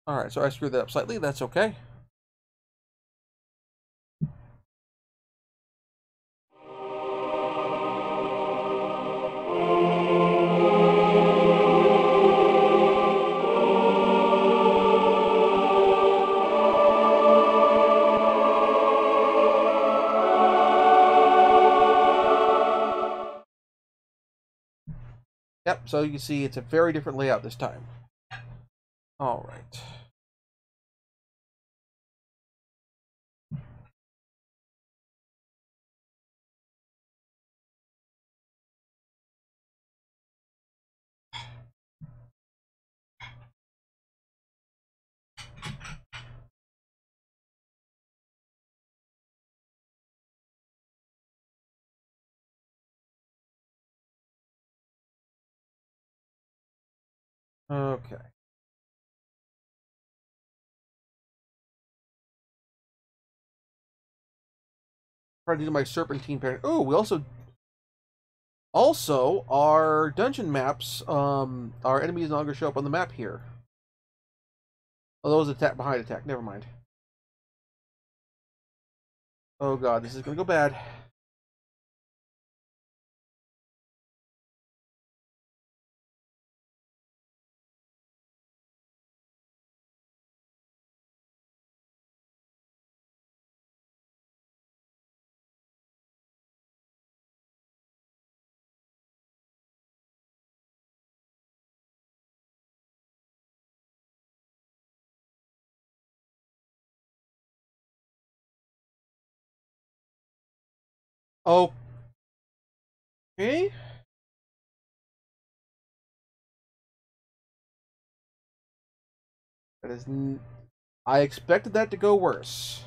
Alright, so I screwed that up slightly. That's okay. Yep, so you can see it's a very different layout this time. Alright. Okay. Trying to do my serpentine pattern. Oh, we also our dungeon maps. Our enemies no longer show up on the map here. Oh, those attack behind attack. Never mind. Oh god, this is gonna go bad. Okay. That is. I expected that to go worse.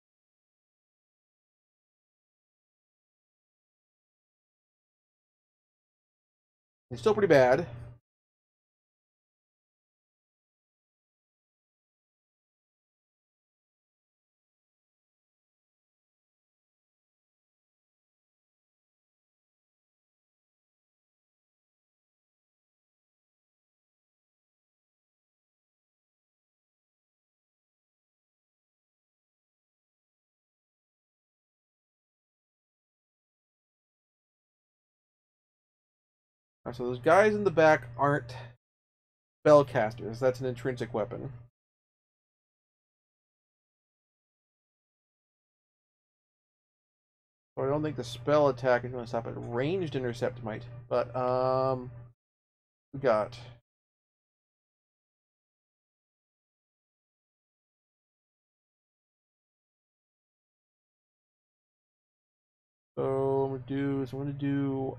It's still pretty bad. Alright, so those guys in the back aren't spellcasters. That's an intrinsic weapon. So I don't think the spell attack is going to stop it. Ranged intercept might. But, we got. So I'm gonna do,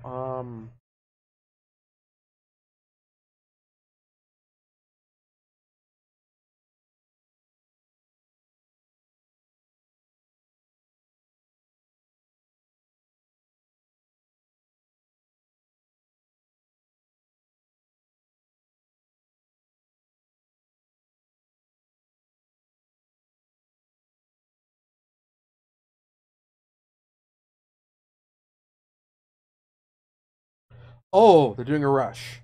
oh, they're doing a rush.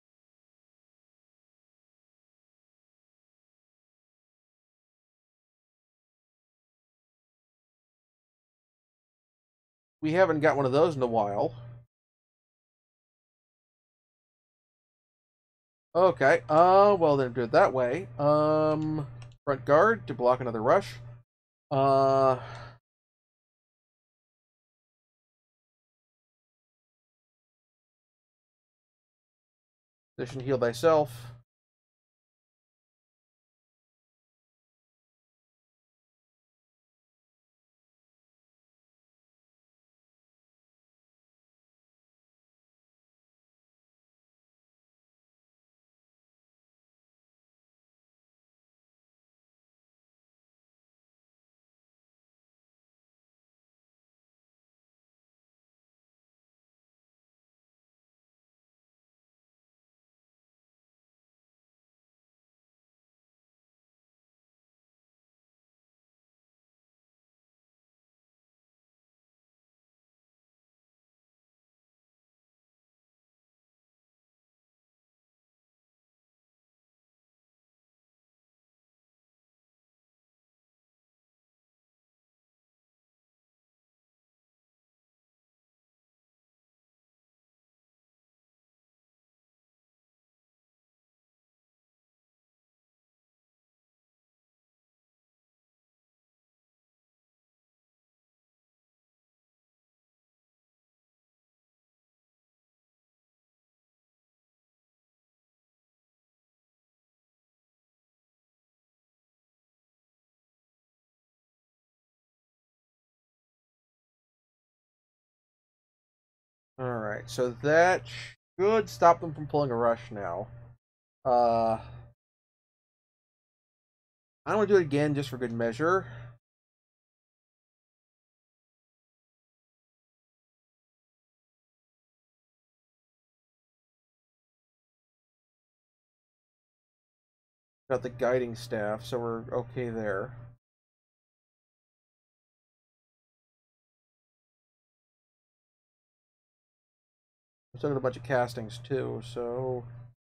We haven't got one of those in a while. Okay, well then do it that way. Front guard to block another rush. Uh, Position heal thyself. Alright, so that should stop them from pulling a rush now. Uh, I want to do it again just for good measure. Got the guiding staff, so we're okay there. We still got a bunch of castings too, so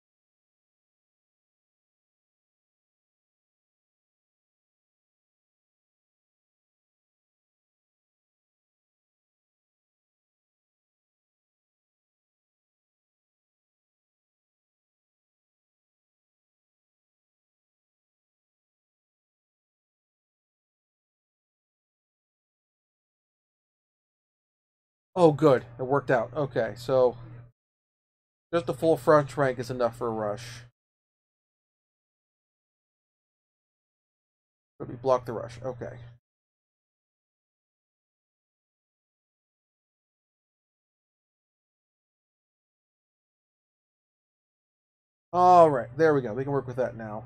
oh good, it worked out. Okay, so just a full front rank is enough for a rush. But we block the rush. Okay. Alright, there we go. We can work with that now.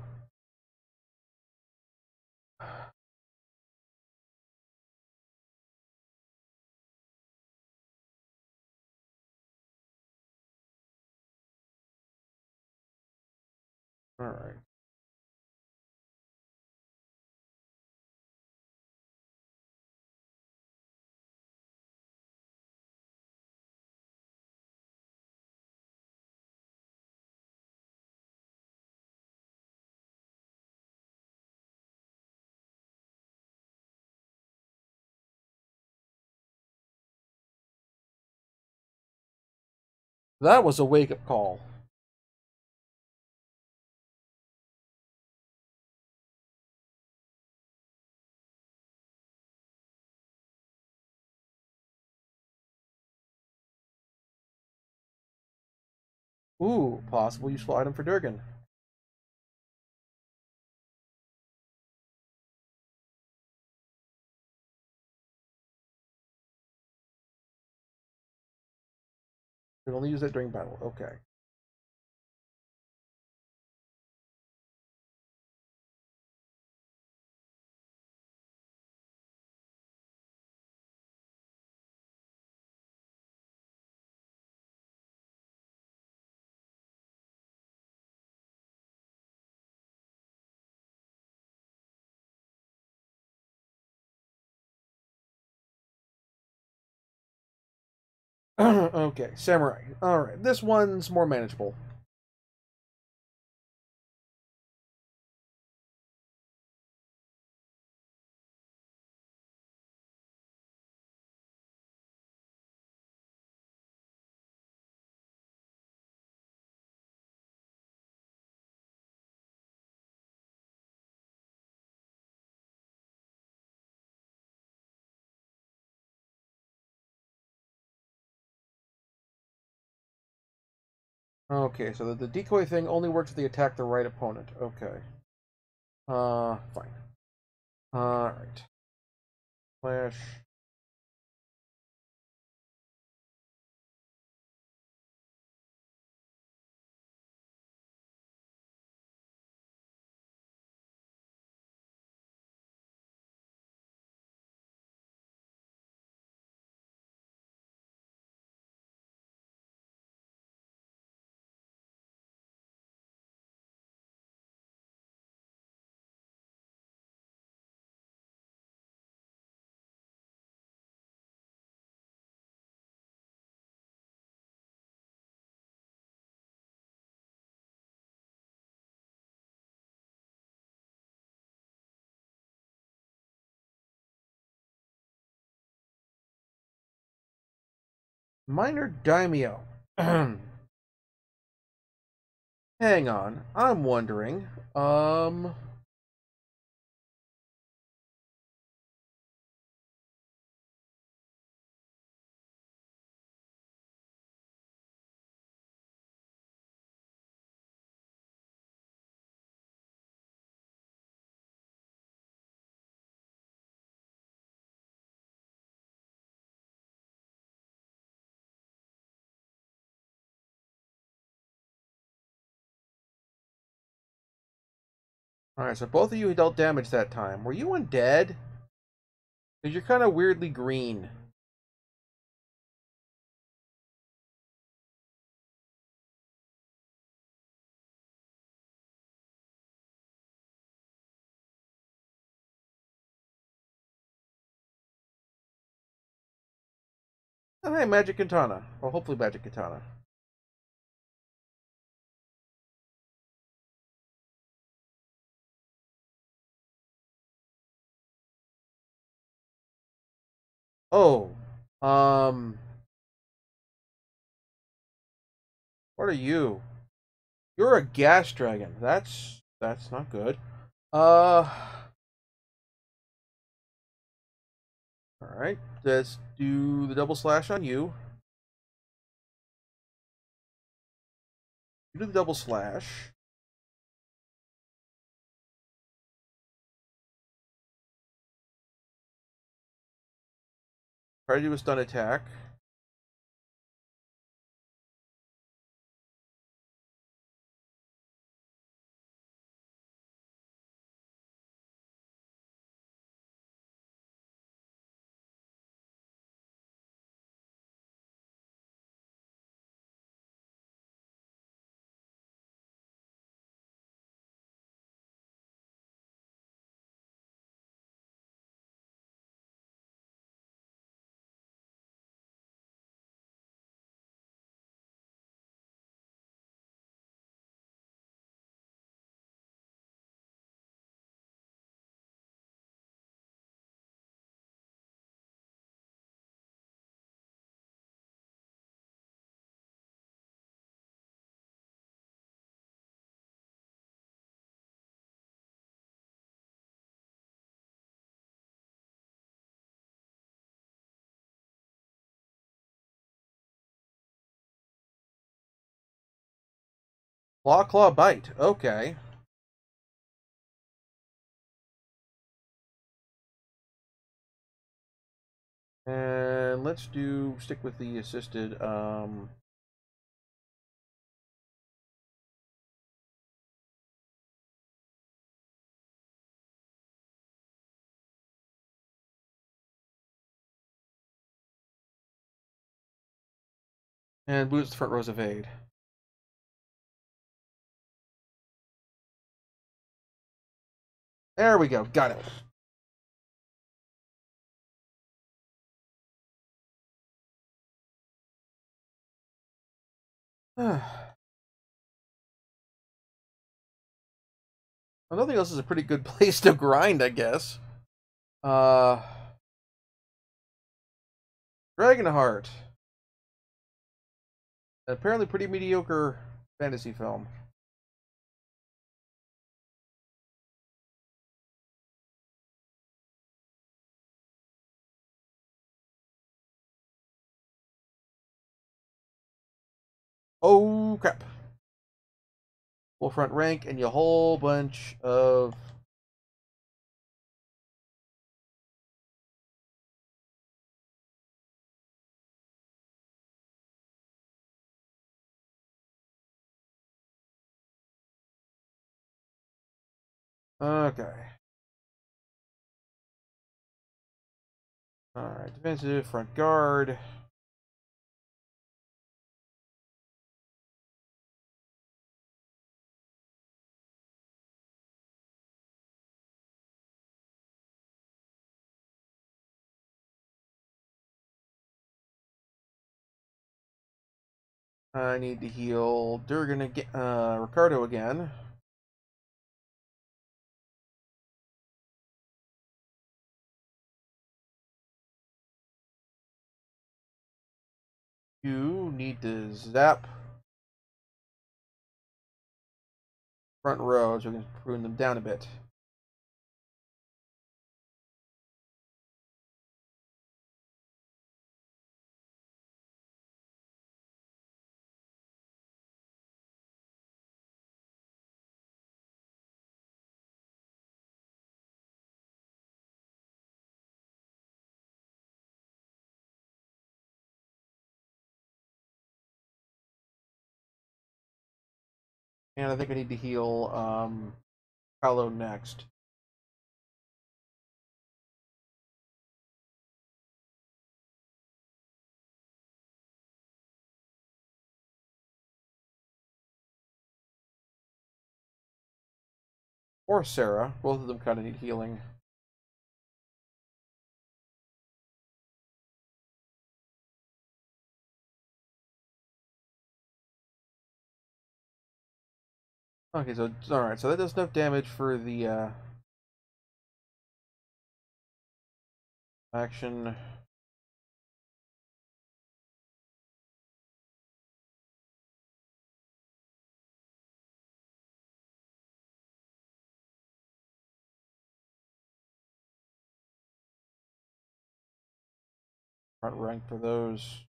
Alright. That was a wake-up call. Ooh, possible useful item for Durgan. We can only use that during battle. Okay. Okay, Samurai. Alright, this one's more manageable. Okay, so the decoy thing only works if they attack the right opponent. Okay. Fine. Alright. Flash. Minor Daimyo. Hang on. I'm wondering. Alright, so both of you dealt damage that time. Were you undead? Because you're kind of weirdly green. Oh, hey, Magic Katana. Well, hopefully Magic Katana. Oh. Um... What are you? You're a gas dragon. That's not good. Uh... Alright. Let's do the double slash on you. You do the double slash. Try to do a stun attack. Claw, claw, bite. Okay. And let's stick with the assisted. And boost the front rows of aid. There we go. Got it. Nothing else is a pretty good place to grind, I guess. Uh, Dragonheart. Apparently pretty mediocre fantasy film. Oh, crap. Full front rank and a whole bunch of... Okay. Alright, defensive, front guard. I need to heal Durgan again, Ricardo again. You need to zap front row so we can prune them down a bit. And I think I need to heal Paolo next. Or Sarah. Both of them kind of need healing. Okay, so alright, so that does enough damage for the action. Front rank for those.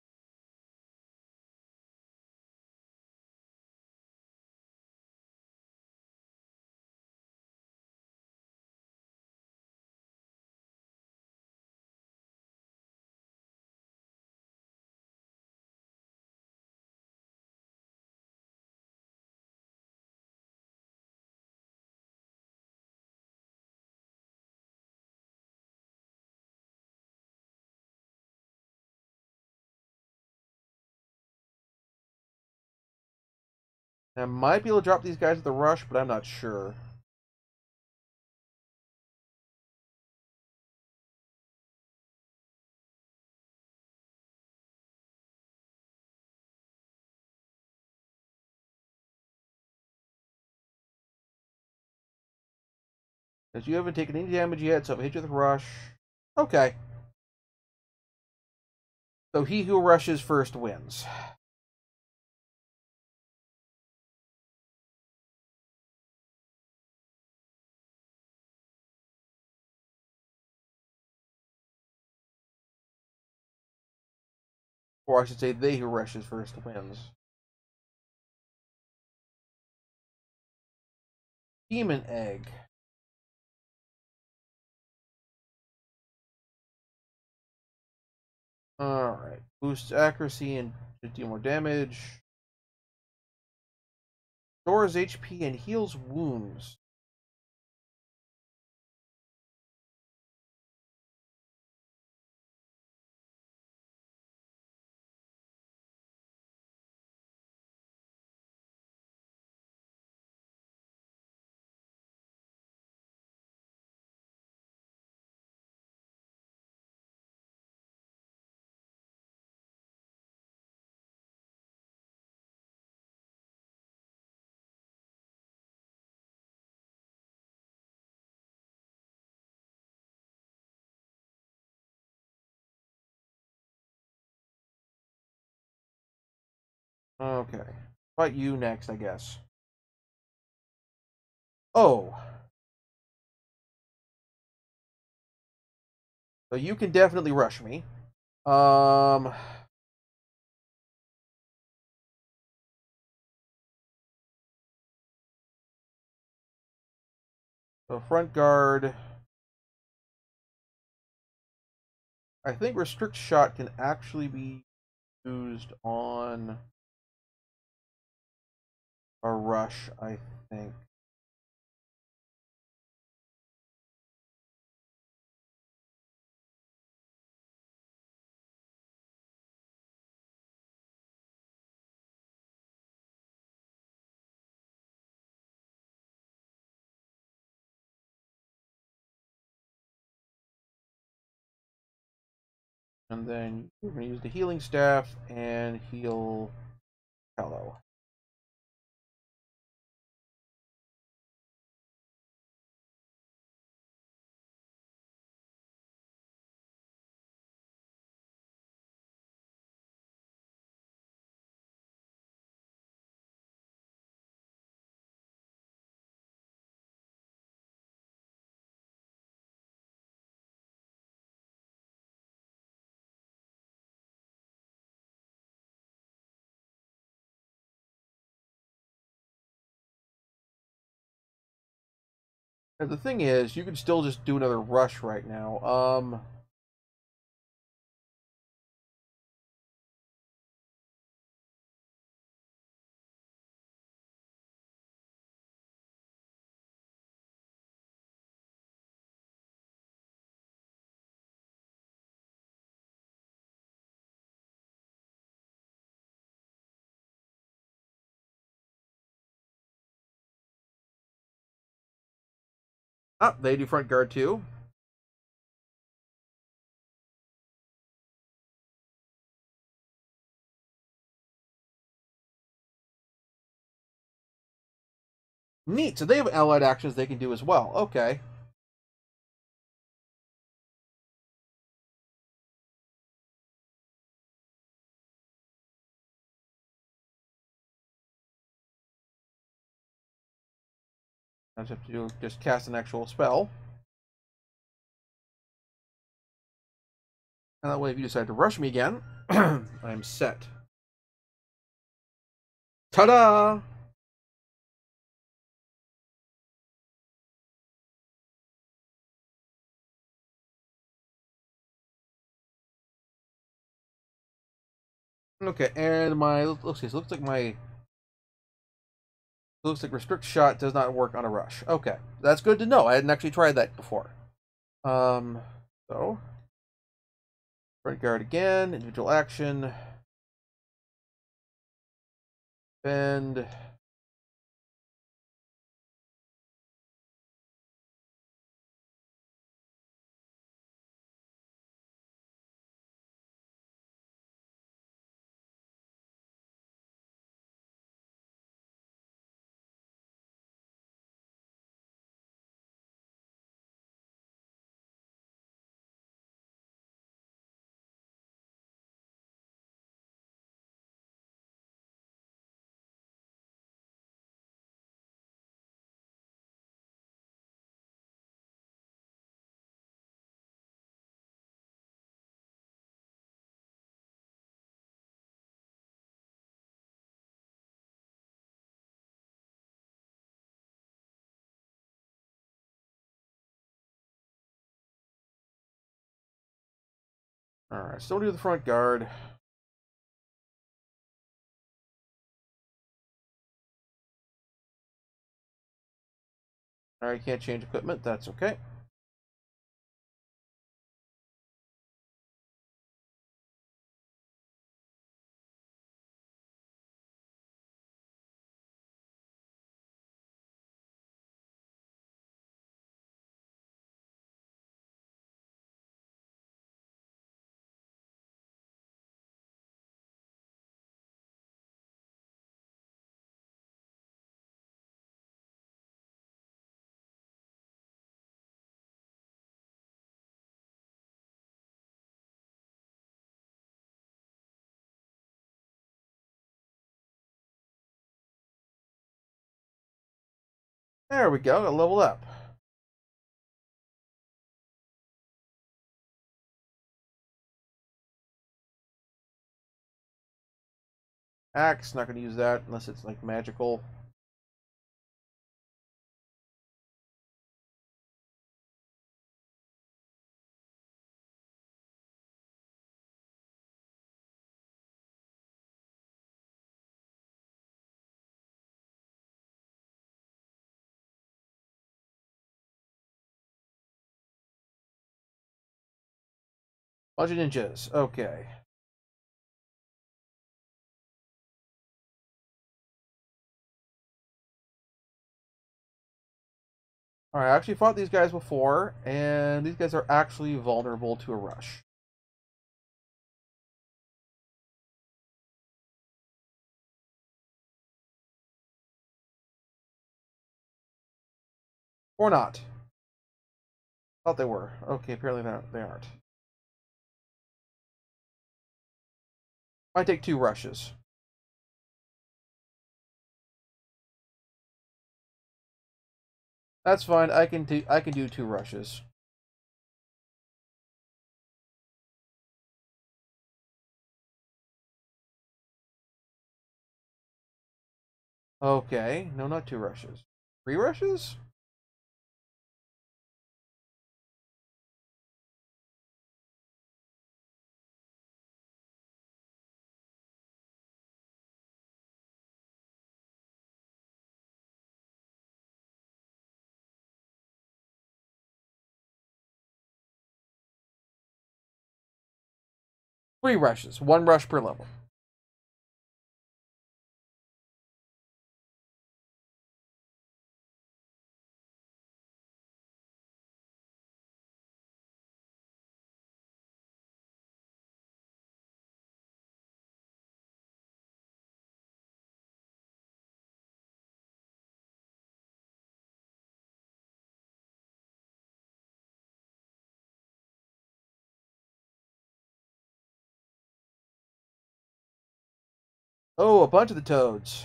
I might be able to drop these guys with the rush, but I'm not sure. Because you haven't taken any damage yet, so if I hit you with a rush. Okay. So he who rushes first wins. Or I should say, they who rushes first wins. Demon Egg. Alright. Boosts accuracy and deal more damage. Stores HP and heals wounds. Okay. Fight you next, I guess. Oh. So you can definitely rush me. Um. So front guard. I think restrict shot can actually be used on a rush, I think. And then we're going to use the healing staff and heal Hello. And the thing is, you can still just do another rush right now. Ah, they do front guard too. Neat. So they have allied actions they can do as well. Okay. I just have to just cast an actual spell. And that way, if you decide to rush me again, I'm set. Ta-da! Okay, and my looks like restrict shot does not work on a rush. Okay, that's good to know. I hadn't actually tried that before. Um, so front guard again, individual action, bend. All right, still do the front guard. All right, can't change equipment. That's okay. There we go. Got leveled up. Axe, not going to use that unless it's like magical. Bunch of ninjas. Okay. All right, I actually fought these guys before, and these guys are actually vulnerable to a rush. Or not. Thought they were. Okay, apparently they aren't. Might take 2 rushes. That's fine. I can do 2 rushes. Okay. No, not 2 rushes. 3 rushes? Three rushes. 1 rush per level. Oh, a bunch of the toads.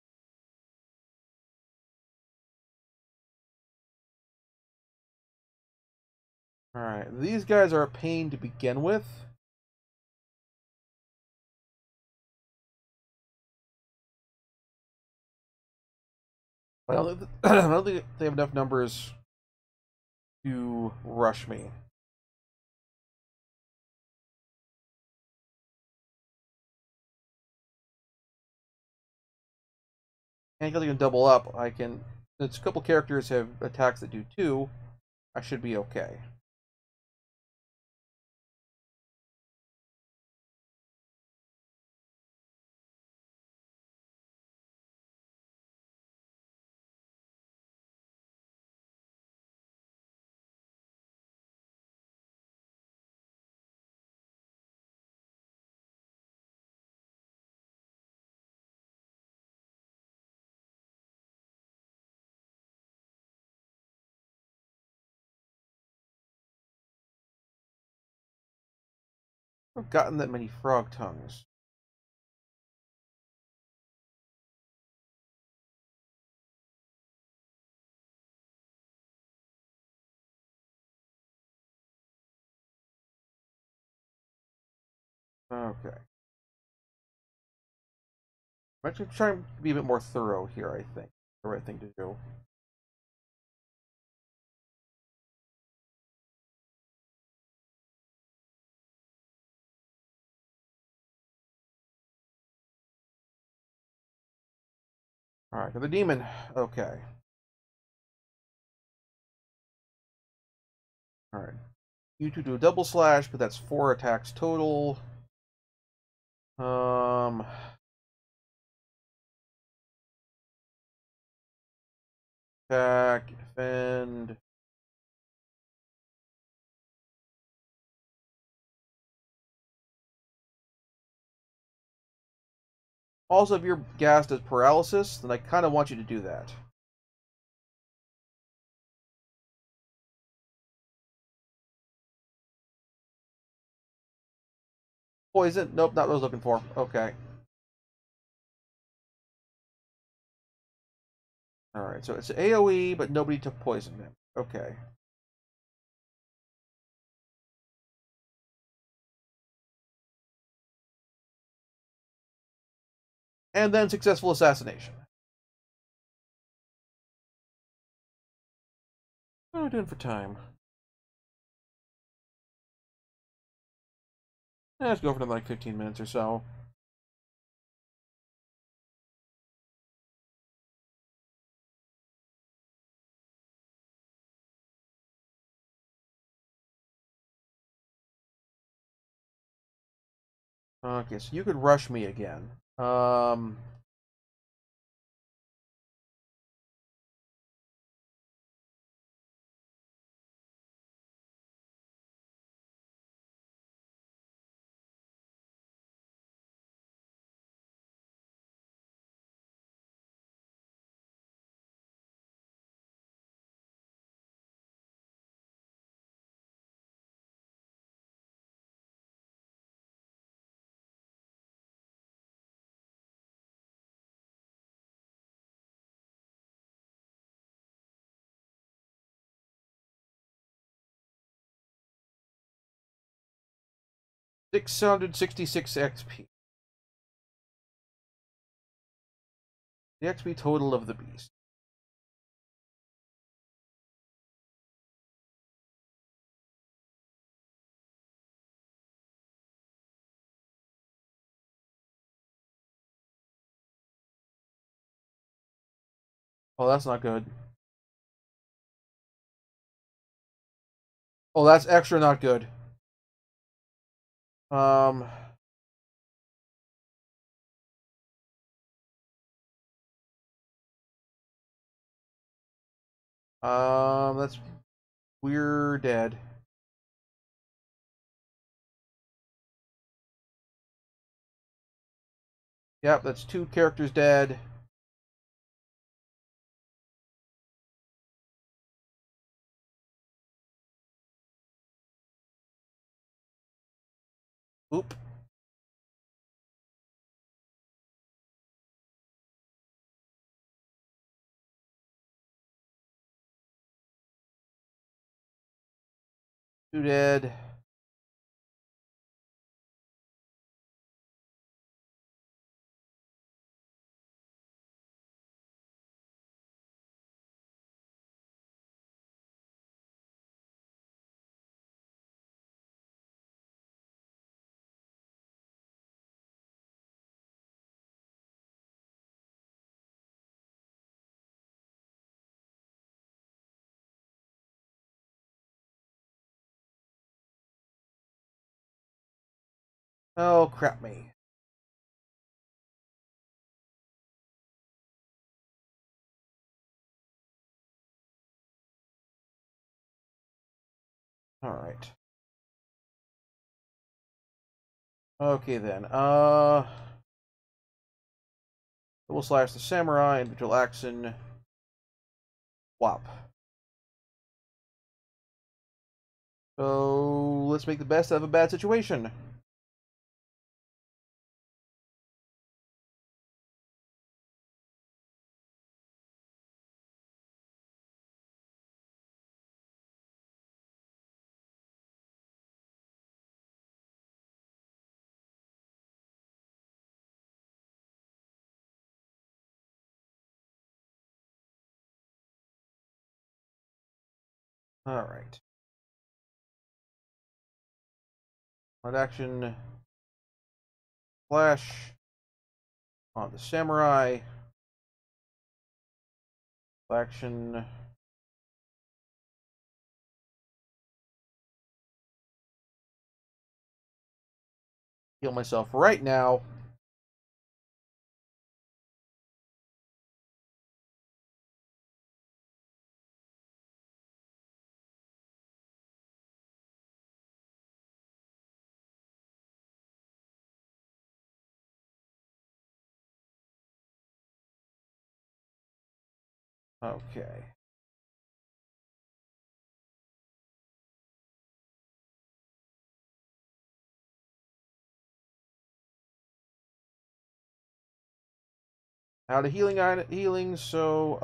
Alright, these guys are a pain to begin with. I I don't think they have enough numbers to rush me. And because I can double up, I can. Since a couple characters have attacks that do 2, I should be okay. I've gotten that many frog tongues. Okay. I'm actually trying to be a bit more thorough here, I think. The right thing to do. Alright, the demon. Okay. Alright. You two do a double slash, but that's 4 attacks total. Um. Attack, defend. Also, if you're gassed as paralysis, then I kind of want you to do that. Poison? Nope, not what I was looking for. Okay. Alright, so it's AoE, but nobody took poison damage. Okay. And then successful assassination. What are we doing for time? Let's go for another like 15 minutes or so. Okay, so you could rush me again. 666 XP. The XP total of the beast. Oh, that's not good. Oh, that's extra not good. Um, that's we're dead. Yep, that's 2 characters dead. Oop. 2 dead. Oh, crap me. Alright. Okay then. We'll slash the samurai, individual action. Whop. So let's make the best of a bad situation. Alright. On action. Flash. On the samurai. Action. Heal myself right now. Okay. Out of healing, so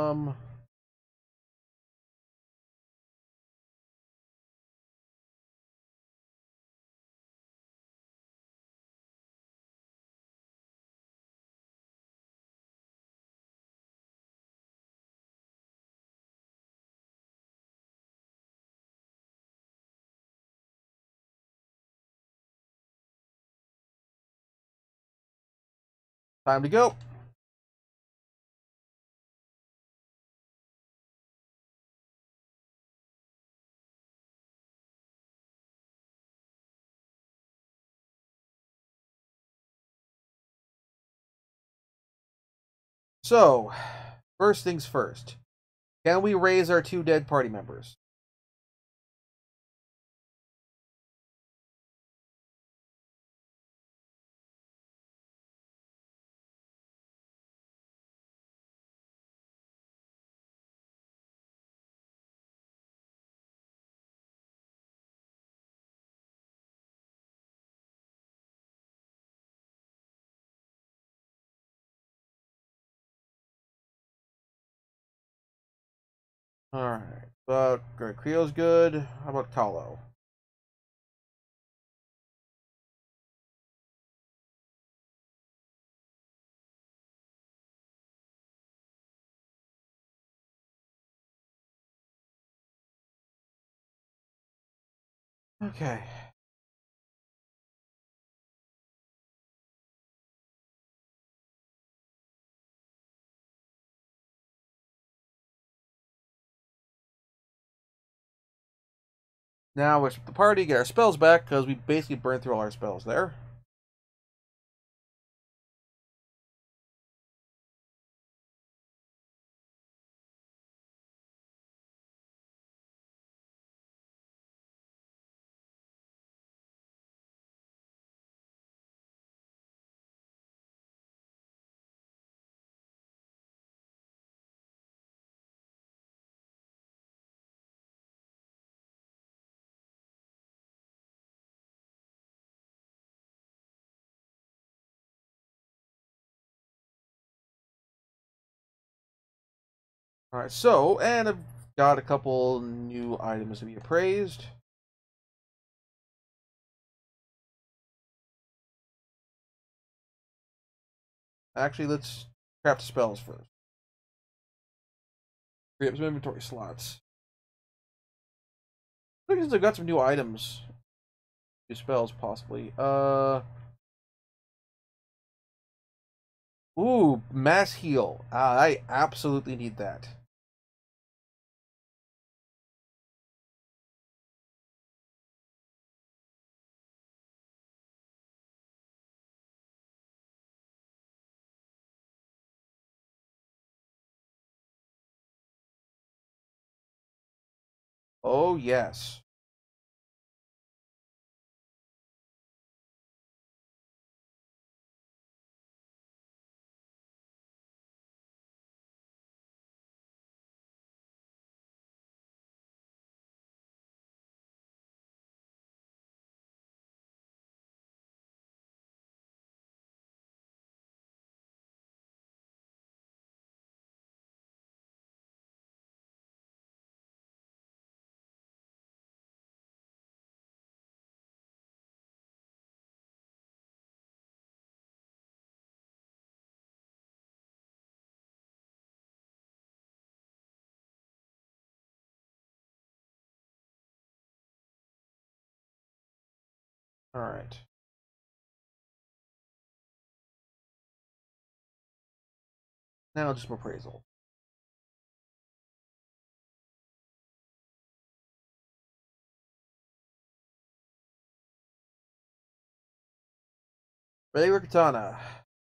time to go. So, first things first. Can we raise our 2 dead party members? Alright. But Creo's good. How about Kahlo? Okay. Now we split the party, get our spells back, because we basically burned through all our spells there. Alright, so, and I've got a couple new items to be appraised. Actually, let's craft spells first. Free up some inventory slots. I think I've got some new items. New spells, possibly. Ooh, mass heal. I absolutely need that. Oh, yes. Alright. Now just appraisal. Regular katana.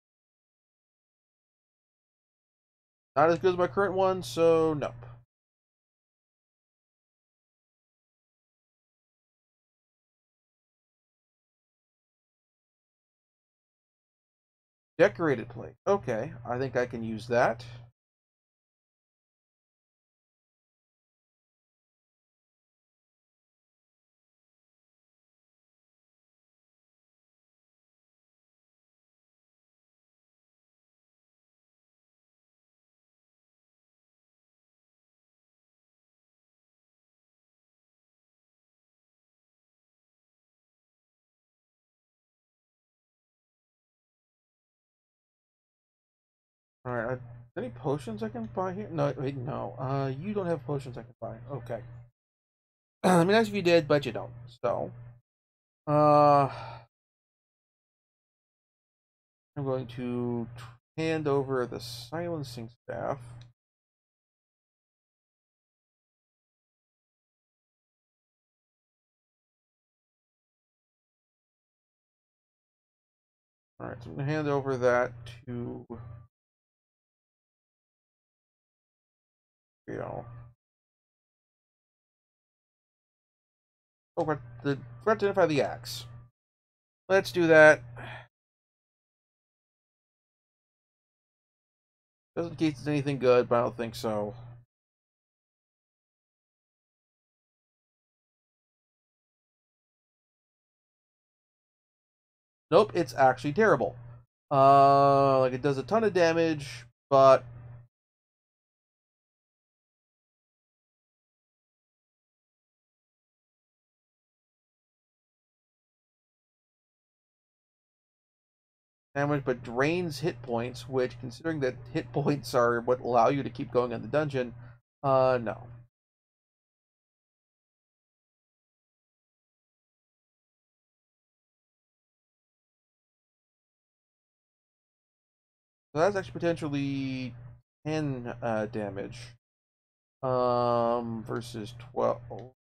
Not as good as my current one, so nope. Decorated plate. Okay, I think I can use that. Alright, any potions I can buy here? No, wait, no. You don't have potions I can buy. Okay. I mean, nice if you did, but you don't. So, uh, I'm going to hand over the silencing staff. Alright, so I'm going to hand over that to, you know, oh, but forgot to identify the axe. Let's do that. Just in case it's anything good, but I don't think so. Nope, it's actually terrible. Like it does a ton of damage, but drains hit points, which, considering that hit points are what allow you to keep going in the dungeon, no. So that's actually potentially 10 damage. Versus 12.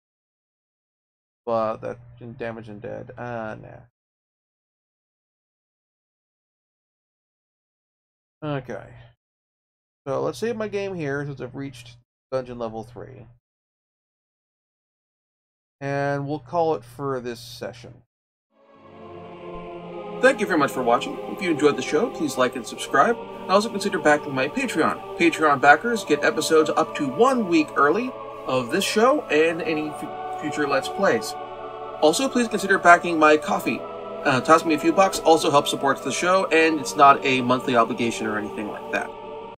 But that damage and dead. Nah. Okay. So let's save my game here since I've reached dungeon level 3. And we'll call it for this session. Thank you very much for watching. If you enjoyed the show, please like and subscribe. And also consider backing my Patreon. Patreon backers get episodes up to 1 week early of this show and any future Let's Plays. Also, please consider backing my Ko-fi. Toss me a few bucks also helps support the show, and it's not a monthly obligation or anything like that.